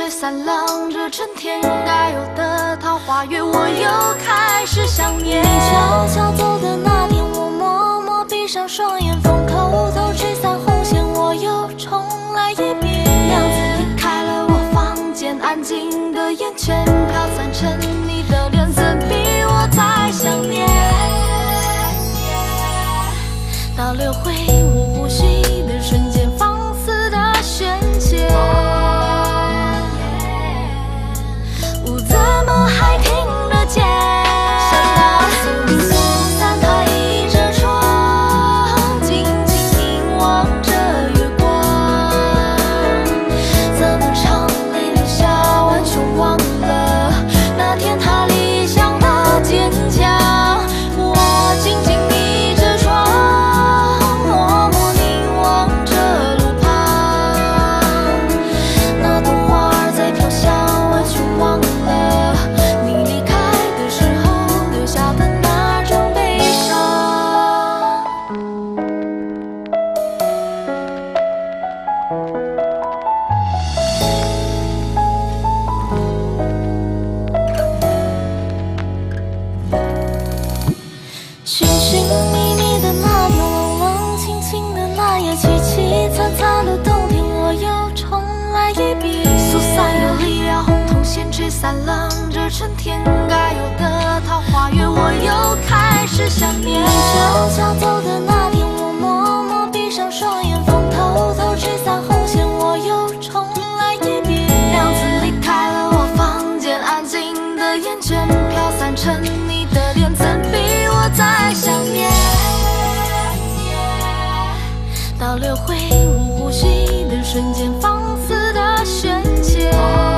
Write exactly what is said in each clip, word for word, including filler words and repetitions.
却散浪着春天该有的桃花月，我又开始想念。你悄悄走的那天，我默默闭上双眼，风偷偷吹散红线，我又重来一遍。样子离开了我房间，安静的眼圈飘散成你的脸，怎比我再想念？倒流回我呼吸的瞬间，放肆的宣泄。我怎么还听得见？想告诉你，苏散它倚着窗，静静凝望着月光。怎么唱泪流下完全忘了那天他理想的坚强。我静静倚着窗，默默凝望着路旁，那朵花儿在飘香，完全忘了你离开的时候留下的那种悲伤。寻寻觅觅的那天，冷冷清清的那夜，凄凄惨惨的冬天，我又重来一遍。疏散有力量，红铜线吹散了这春天该有的桃花月，我又开始想念。你悄悄走的那天，我默默闭上双眼，风偷偷吹散红线，我又重来一遍。样子离开了我房间，安静的眼圈飘散成你的脸，怎比我再想念？倒流回我呼吸的瞬间，放肆的宣泄。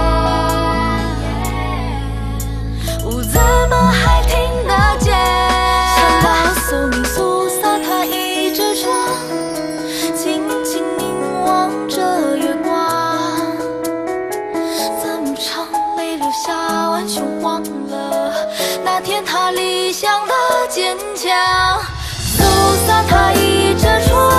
我怎么还听得见？想告诉你，苏散它倚着窗，静静凝望着月光。怎么唱泪流下，完全忘了那天他理想的坚强。苏散它倚着窗。